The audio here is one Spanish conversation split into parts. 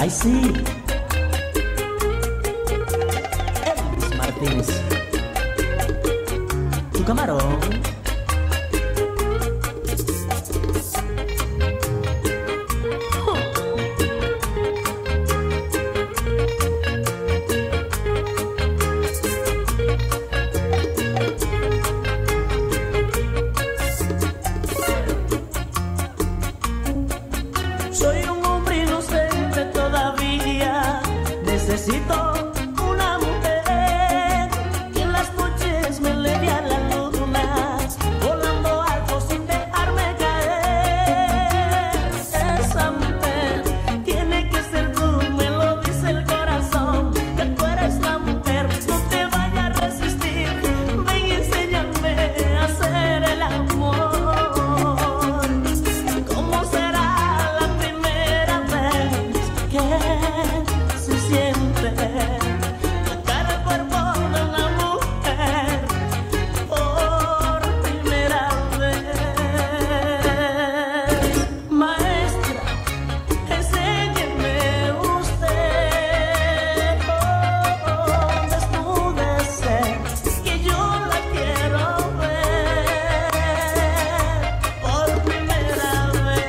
Ay, sí. Elvis Martínez. Tu camarón. Soy un hombre inocente todavía, necesito una mujer que en las noches me eleve a la luna, volando alto sin dejarme caer. Esa mujer tiene que ser tú, me lo dice el corazón, que tú eres la mujer, no te vayas a resistir, ven y enséñame a hacer el amor. ¿Cómo será la primera vez que se siente tocar el cuerpo de una mujer por primera vez? Maestra, enséñeme usted, desnúdese, que yo la quiero ver por primera vez.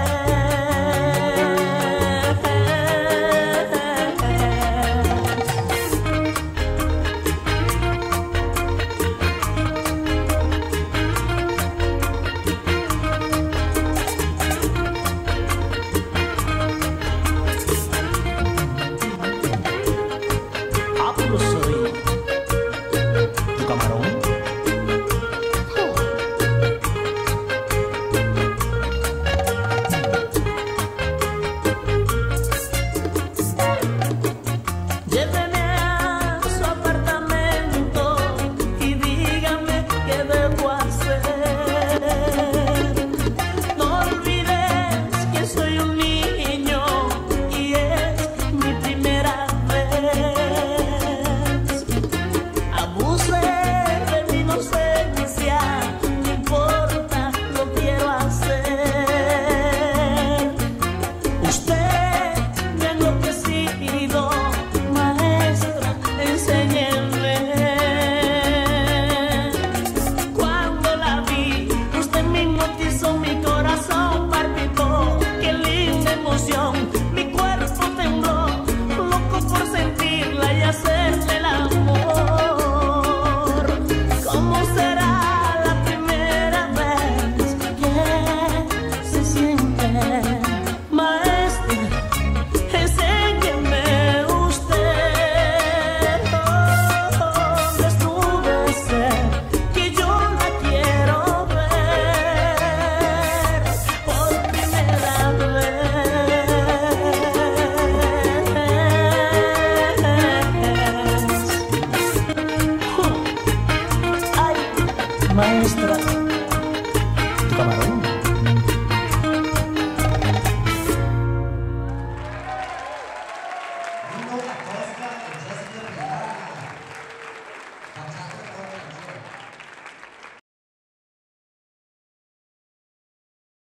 Ah, pero soy tu camarón. Lléveme a su apartamento y dígame qué debo hacer. No olvides que soy un niño y es mi primera vez. Abuse de mi inocencia, no importa, lo quiero hacer. Usted me ha enloquecido, maestra, enséñeme. Cuando la vi, usted me hipnotizó, mi corazón palpitó, qué linda emoción, mi cuerpo tembló, loco por sentirla y hacerle el amor. ¿Cómo será la primera vez que se siente? Maestra, enséñeme usted, desnúdese, que yo la quiero ver por primera vez. Ay, Maestra, tu camarón.